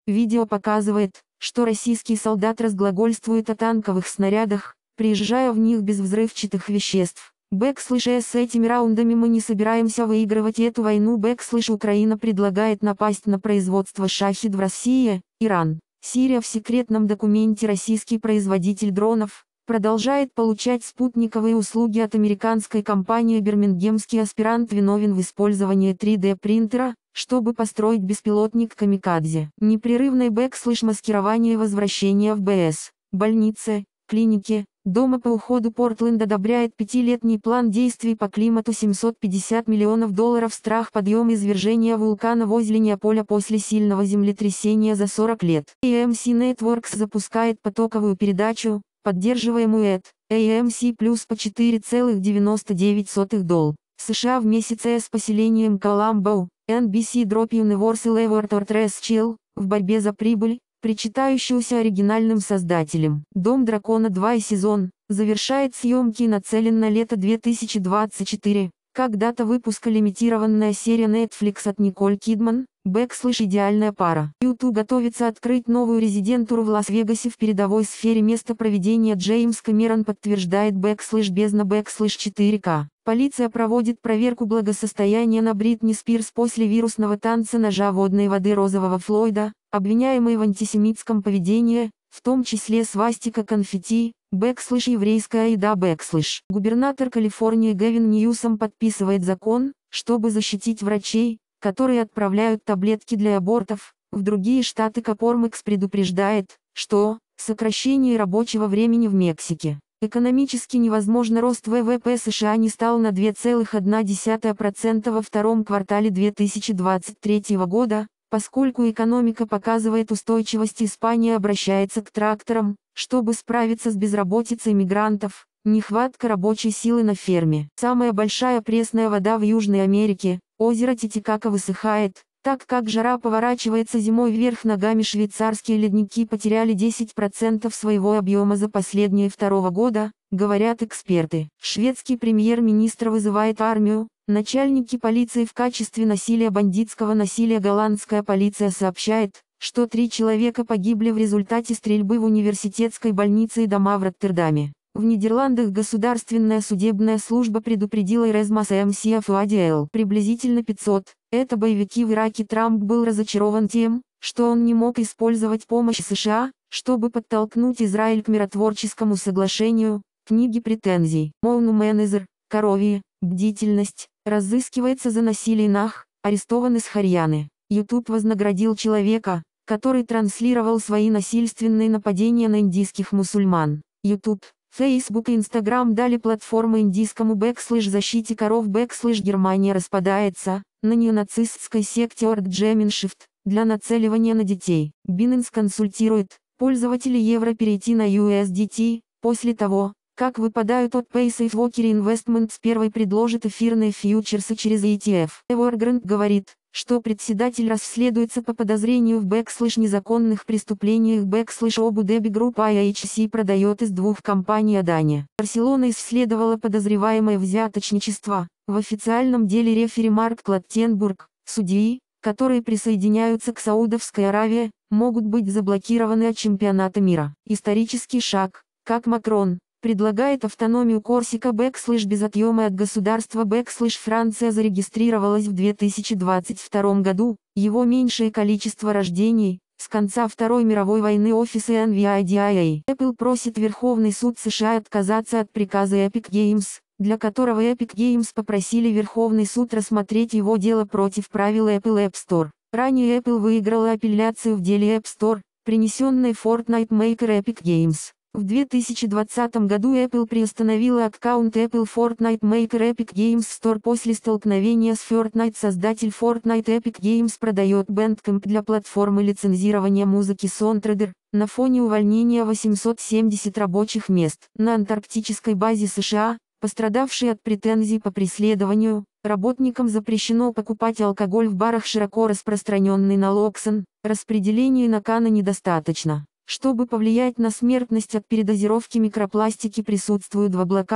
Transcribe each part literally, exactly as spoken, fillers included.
Видео показывает, что российский солдат разглагольствует о танковых снарядах, приезжая в них без взрывчатых веществ. Бэкслэш с этими раундами мы не собираемся выигрывать эту войну. Бэкслэш Украина предлагает напасть на производство «Шахид» в России, Иран. Сирия. В секретном документе российский производитель дронов продолжает получать спутниковые услуги от американской компании. Бирмингемский аспирант виновен в использовании три дэ принтера, чтобы построить беспилотник «Камикадзе». Непрерывный бэкслэш маскирование возвращения в БС. Больницы, клиники, дома по уходу. Портленд одобряет пятилетний план действий по климату. семьсот пятьдесят миллионов долларов. Страх подъема извержения вулкана возле Неаполя после сильного землетрясения за сорок лет. эй эм си Networks запускает потоковую передачу, поддерживаемую от эй эм си плюс по четыре целых девяносто девять сотых доллара. США в месяц с поселением Колумбо, эн би си Drop Universal Award Chill, в борьбе за прибыль, причитающуюся оригинальным создателям. Дом дракона два и сезон, завершает съемки и нацелен на лето две тысячи двадцать четыре. Как дата выпуска лимитированная серия Netflix от Николь Кидман, бэкслэш идеальная пара. YouTube готовится открыть новую резидентуру в Лас-Вегасе в передовой сфере. Место проведения Джеймс Кэмерон подтверждает бэкслэш бездна бэкслэш четыре ка. Полиция проводит проверку благосостояния на Бритни Спирс после вирусного танца ножа водной воды розового Флойда, обвиняемой в антисемитском поведении, в том числе свастика конфетти, бэкслэш еврейская еда бэкслэш. Губернатор Калифорнии Гэвин Ньюсом подписывает закон, чтобы защитить врачей, которые отправляют таблетки для абортов в другие штаты. Копормекс предупреждает, что сокращение рабочего времени в Мексике. Экономически невозможно. Рост вэ вэ пэ США не стал на два целых одна десятая процента во втором квартале две тысячи двадцать третьего года, поскольку экономика показывает устойчивость. Испания обращается к тракторам, чтобы справиться с безработицей мигрантов. Нехватка рабочей силы на ферме. Самая большая пресная вода в Южной Америке, озеро Титикака, высыхает, так как жара поворачивается зимой вверх ногами. Швейцарские ледники потеряли десять процентов своего объема за последние второго года, говорят эксперты. Шведский премьер-министр вызывает армию. Начальники полиции в качестве насилия бандитского насилия. Голландская полиция сообщает, что три человека погибли в результате стрельбы в университетской больнице и дома в Роттердаме. В Нидерландах государственная судебная служба предупредила Erasmus эм си Афуадиэл. Приблизительно пятьсот. Это боевики в Ираке. Трамп был разочарован тем, что он не мог использовать помощь США, чтобы подтолкнуть Израиль к миротворческому соглашению. Книги претензий. Моуну Менезер, Коровье, бдительность, разыскивается за насилие нах, арестован из Харьяны. YouTube вознаградил человека, который транслировал свои насильственные нападения на индийских мусульман. YouTube, Facebook и Instagram дали платформы индийскому бэкслэш защите коров. Бэкслэш Германия распадается на неонацистской секте Оргджеминшифт для нацеливания на детей. Binance консультирует пользователей евро перейти на ю эс ди ти после того, как выпадают от PaySafeWalker Investments. Первый предложит эфирные фьючерсы через и ти эф. Evergrande говорит, что председатель расследуется по подозрению в бэкслэш незаконных преступлениях. Бэкслэш Абу Даби Групп ай эйч си продает из двух компаний Адани. Барселона исследовала подозреваемое взяточничество. В официальном деле рефери Марк Клаттенбург, судьи, которые присоединяются к Саудовской Аравии, могут быть заблокированы от чемпионата мира. Исторический шаг, как Макрон предлагает автономию Корсика. Бэкслэш без отъема от государства. Бэкслэш Франция зарегистрировалась в две тысячи двадцать втором году, его меньшее количество рождений, с конца Второй мировой войны. Офисы эн ви ай ди ай эй. Apple просит Верховный суд США отказаться от приказа Epic Games, для которого Epic Games попросили Верховный суд рассмотреть его дело против правил Apple App Store. Ранее Apple выиграла апелляцию в деле App Store, принесенной Fortnite Maker Epic Games. В две тысячи двадцатом году Apple приостановила аккаунт Apple Fortnite Maker Epic Games Store после столкновения с Fortnite. Создатель Fortnite Epic Games продает Bandcamp для платформы лицензирования музыки SoundTrader, на фоне увольнения восьмисот семидесяти рабочих мест. На антарктической базе США, пострадавшей от претензий по преследованию, работникам запрещено покупать алкоголь в барах. Широко распространенный налоксон, распределения накана недостаточно, чтобы повлиять на смертность от передозировки. Микропластики присутствуют в облаках,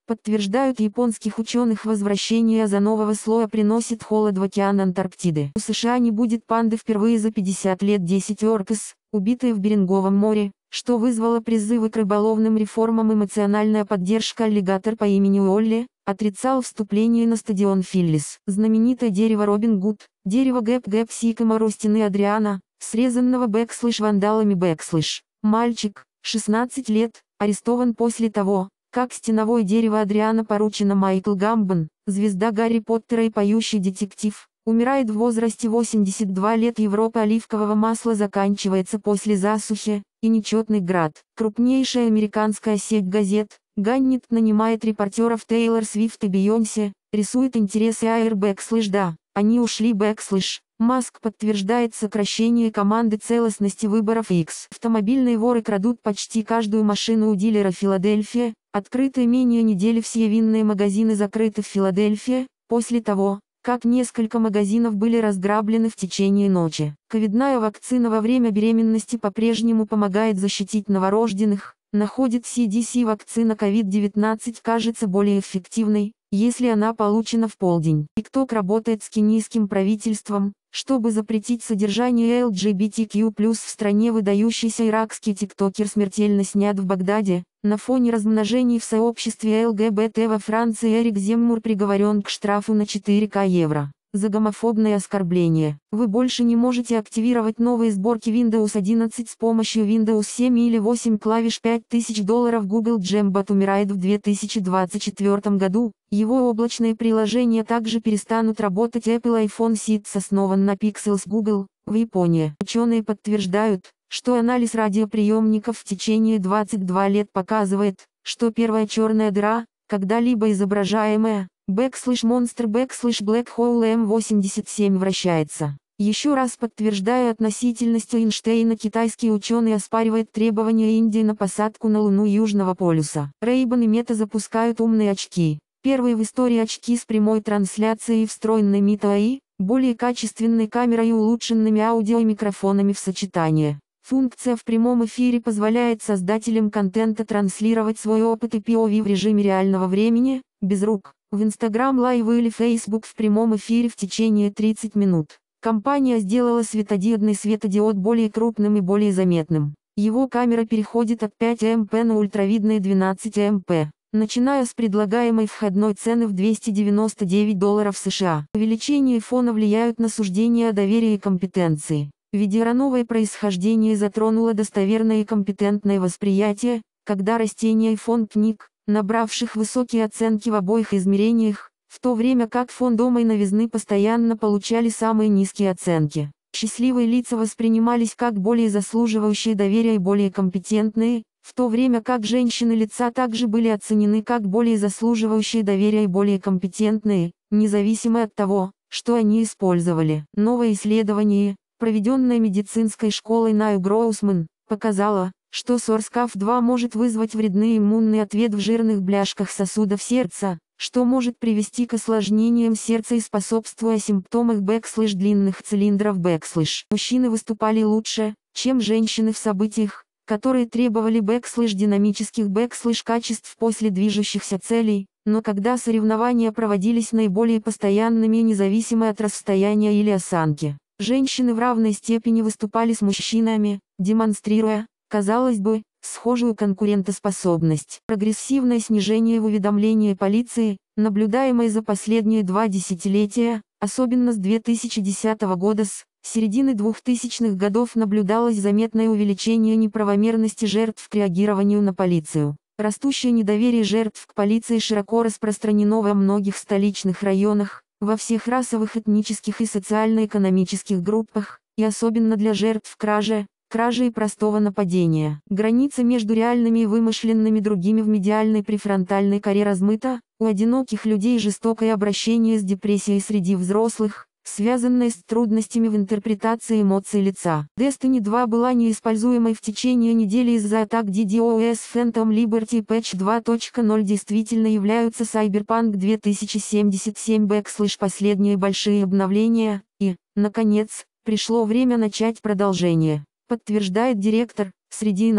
Подтверждают японских ученых возвращение озонового слоя приносит холод в океан Антарктиды. У США не будет панды впервые за пятьдесят лет. десять оркас, убитые в Беринговом море, что вызвало призывы к рыболовным реформам. Эмоциональная поддержка. Аллигатор по имени Уолли отрицал вступление на стадион Филлис. Знаменитое дерево Робин Гуд, дерево Гэп Гэп Сикаморо стены Адриана, срезанного бэкслэш вандалами бэкслэш. Мальчик, шестнадцать лет, арестован после того, как стеновое дерево Адриана поручено Майкл Гамбон, звезда Гарри Поттера и поющий детектив, умирает в возрасте восемьдесят два лет. Европа оливкового масла заканчивается после засухи, и нечетный град. Крупнейшая американская сеть газет, Ганнит нанимает репортеров Тейлор Свифт и Бейонсе, рисует интересы Air бэкслэш да, они ушли бэкслэш. Маск подтверждает сокращение команды целостности выборов X. Автомобильные воры крадут почти каждую машину у дилера Филадельфия. Открыты менее недели. Все винные магазины закрыты в Филадельфии, после того, как несколько магазинов были разграблены в течение ночи. Ковидная вакцина во время беременности по-прежнему помогает защитить новорожденных, находит си ди си. Вакцина ковид девятнадцать кажется более эффективной, если она получена в полдень. TikTok работает с кенийским правительством, чтобы запретить содержание эл джи би ти кью плюс в стране. Выдающийся иракский тиктокер смертельно снят в Багдаде. На фоне размножений в сообществе эл гэ бэ тэ во Франции Эрик Земмур приговорен к штрафу на четыре тысячи евро за гомофобное оскорбление. Вы больше не можете активировать новые сборки Windows одиннадцать с помощью Windows семь или восемь клавиш. пять тысяч долларов. Google Gembot умирает в две тысячи двадцать четвёртом году. Его облачные приложения также перестанут работать. Apple iPhone сикс основан на Pixels. Google в Японии. Ученые подтверждают, что анализ радиоприемников в течение двадцати двух лет показывает, что первая черная дыра, когда-либо изображаемая, бэкслэш монстр бэкслэш блэк хоул эм восемьдесят семь вращается. Еще раз подтверждая относительность Эйнштейна, китайский ученый оспаривает требования Индии на посадку на Луну Южного полюса. Ray-Ban и Meta запускают умные очки. Первые в истории очки с прямой трансляцией и встроенной Meta эй ай, более качественной камерой и улучшенными аудио и микрофонами в сочетании. Функция в прямом эфире позволяет создателям контента транслировать свой опыт и пи о ви в режиме реального времени, без рук, в Instagram Live или Facebook в прямом эфире в течение тридцати минут. Компания сделала светодиодный светодиод более крупным и более заметным. Его камера переходит от пяти мегапикселей на ультравидные двенадцать мегапикселей, начиная с предлагаемой входной цены в двести девяносто девять долларов США. Увеличение фона влияют на суждение о доверии и компетенции. Видеоновое происхождение затронуло достоверное и компетентное восприятие, когда растение и фон книг, набравших высокие оценки в обоих измерениях, в то время как фон дома и новизны постоянно получали самые низкие оценки. Счастливые лица воспринимались как более заслуживающие доверия и более компетентные, в то время как женщины лица также были оценены как более заслуживающие доверия и более компетентные, независимо от того, что они использовали. Новое исследование, проведенное медицинской школой Наю Гроусман, показало, что сорс-ков два может вызвать вредный иммунный ответ в жирных бляшках сосудов сердца, что может привести к осложнениям сердца и способствуя симптомах бэкслэш длинных цилиндров бэкслэш. Мужчины выступали лучше, чем женщины в событиях, которые требовали бэкслэш динамических бэкслэш качеств после движущихся целей, но когда соревнования проводились наиболее постоянными и независимо от расстояния или осанки. Женщины в равной степени выступали с мужчинами, демонстрируя, казалось бы, схожую конкурентоспособность. Прогрессивное снижение в уведомлении полиции, наблюдаемое за последние два десятилетия, особенно с две тысячи десятого года, с середины двухтысячных годов наблюдалось заметное увеличение неправомерности жертв к реагированию на полицию. Растущее недоверие жертв к полиции широко распространено во многих столичных районах, во всех расовых, этнических и социально-экономических группах, и особенно для жертв кражи, кражи и простого нападения. Граница между реальными и вымышленными другими в медиальной префронтальной коре размыта, у одиноких людей жестокое обращение с депрессией среди взрослых, связанное с трудностями в интерпретации эмоций лица. Destiny два была неиспользуемой в течение недели из-за атак ди дос. Phantom Liberty Patch два точка ноль действительно являются Cyberpunk две тысячи семьдесят семь бэкслэш последние большие обновления, и, наконец, пришло время начать продолжение, подтверждает директор, среди нас,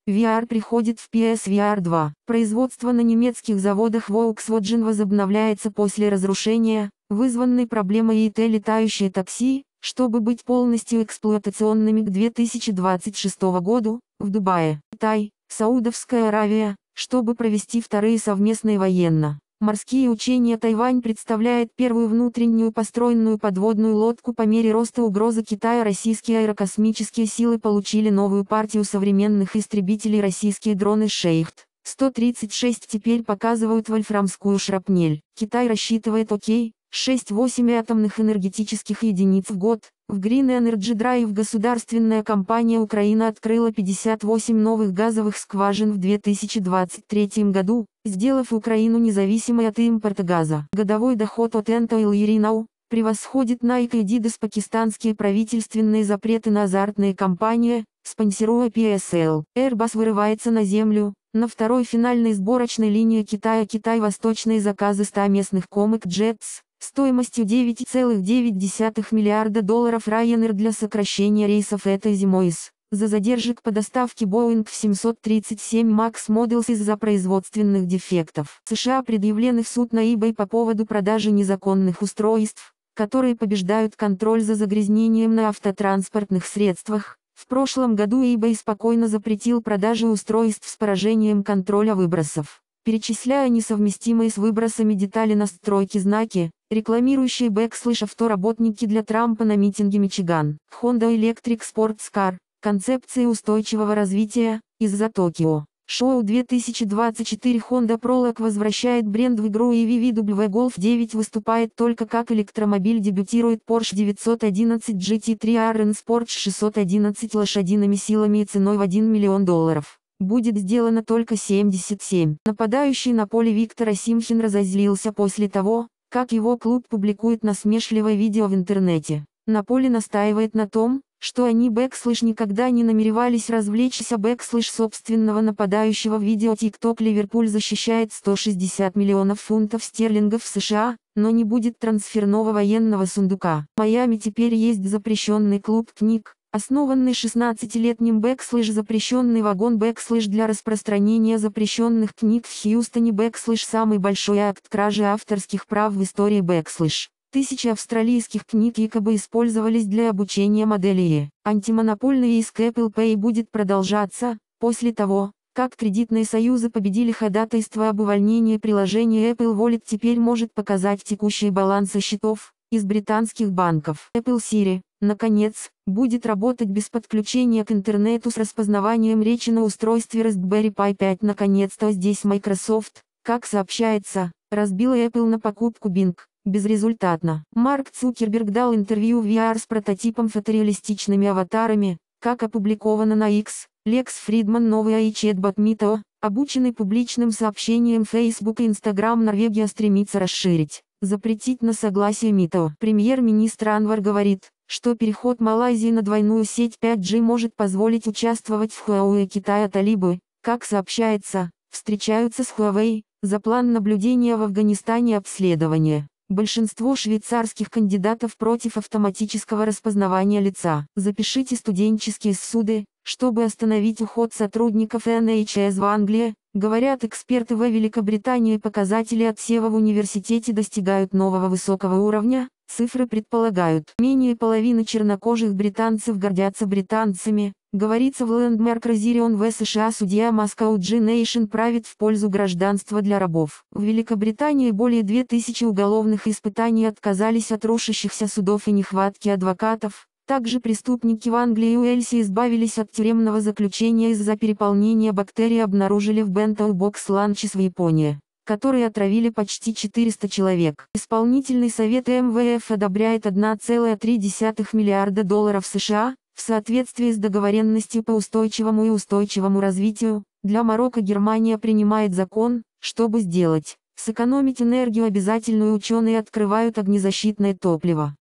ви ар приходит в пи эс ви ар два. Производство на немецких заводах Volkswagen возобновляется после разрушения, вызванной проблемой ай ти летающие такси, чтобы быть полностью эксплуатационными к две тысячи двадцать шестому году, в Дубае, Китай, Саудовская Аравия, чтобы провести вторые совместные военно-морские учения. Тайвань представляет первую внутреннюю построенную подводную лодку по мере роста угрозы Китая. Российские аэрокосмические силы получили новую партию современных истребителей. Российские дроны Шейхт сто тридцать шесть теперь показывают вольфрамскую шрапнель. Китай рассчитывает окей. шесть-восемь атомных энергетических единиц в год. В Green Energy Drive государственная компания Украина открыла пятьдесят восемь новых газовых скважин в две тысячи двадцать третьем году, сделав Украину независимой от импорта газа. Годовой доход от Entoil Erinau превосходит Nike и Adidas. Пакистанские правительственные запреты на азартные компании, спонсируя пи эс эл. Airbus вырывается на землю. На второй финальной сборочной линии Китая Китай восточные заказы ста местных Comac Jets. Стоимостью девять целых девять десятых миллиарда долларов. Ryanair для сокращения рейсов этой зимой из-за задержек по доставке Boeing семьсот тридцать семь макс Models из-за производственных дефектов. США предъявлены в суд на eBay по поводу продажи незаконных устройств, которые побеждают контроль за загрязнением на автотранспортных средствах. В прошлом году eBay спокойно запретил продажу устройств с поражением контроля выбросов, перечисляя несовместимые с выбросами детали настройки знаки, рекламирующие бэкслэш автоработники для Трампа на митинге Мичиган. Honda Electric Sports Car. Концепции устойчивого развития, из-за Токио. Шоу две тысячи двадцать четыре. Honda Prologue возвращает бренд в игру, и ви ви дабл ю Golf девять выступает только как электромобиль. Дебютирует Porsche девятьсот одиннадцать джи ти три ар эн Sport с шестьсот одиннадцать лошадиными силами и ценой в один миллион долларов. Будет сделано только семьдесят семь. Нападающий на поле Виктор Осимхин разозлился после того, как его клуб публикует насмешливое видео в интернете. Наполи настаивает на том, что они бэкслэш никогда не намеревались развлечься. Бэкслэш собственного нападающего в видео. TikTok. Ливерпуль защищает сто шестьдесят миллионов фунтов стерлингов в США, но не будет трансферного военного сундука. В Майами теперь есть запрещенный клуб книг, основанный шестнадцатилетним бэкслэш. Запрещенный вагон бэкслэш для распространения запрещенных книг в Хьюстоне. Бэкслэш самый большой акт кражи авторских прав в истории бэкслэш. Тысячи австралийских книг якобы использовались для обучения моделей. Антимонопольный иск Apple Pay будет продолжаться, после того, как кредитные союзы победили ходатайство об увольнении приложения Apple Wallet. Теперь может показать текущие балансы счетов из британских банков. Apple Siri, наконец, будет работать без подключения к интернету с распознаванием речи на устройстве Raspberry Pi пять. Наконец-то здесь Microsoft, как сообщается, разбила Apple на покупку Bing. Безрезультатно. Марк Цукерберг дал интервью в ви ар с прототипом фотореалистичными аватарами, как опубликовано на X. Лекс Фридман. Новый эй ай-чатбот Mito, обученный публичным сообщением Facebook и Instagram. Норвегия стремится расширить, запретить на согласие Mito. Премьер-министр Анвар говорит, что переход Малайзии на двойную сеть пять джи может позволить участвовать в Huawei. Китая. Талибы, как сообщается, встречаются с Huawei за план наблюдения в Афганистане и обследования. Большинство швейцарских кандидатов против автоматического распознавания лица. Запишите студенческие суды, чтобы остановить уход сотрудников эн эйч эс в Англии. Говорят эксперты в Великобритании, показатели отсева в университете достигают нового высокого уровня. Цифры предполагают, менее половины чернокожих британцев гордятся британцами. Говорится в Landmark Resilion в США. Судья Moscow G-Nation правит в пользу гражданства для рабов. В Великобритании более двух тысяч уголовных испытаний отказались от рушащихся судов и нехватки адвокатов. Также преступники в Англии и Уэльсе избавились от тюремного заключения из-за переполнения бактерий. Обнаружили в Bento Box Lunches в Японии, которые отравили почти четыреста человек. Исполнительный совет эм вэ эф одобряет один целых три десятых миллиарда долларов США, в соответствии с договоренностью по устойчивому и устойчивому развитию. Для Марокко Германия принимает закон, чтобы сделать, сэкономить энергию обязательную. Ученые открывают огнезащитное топливо.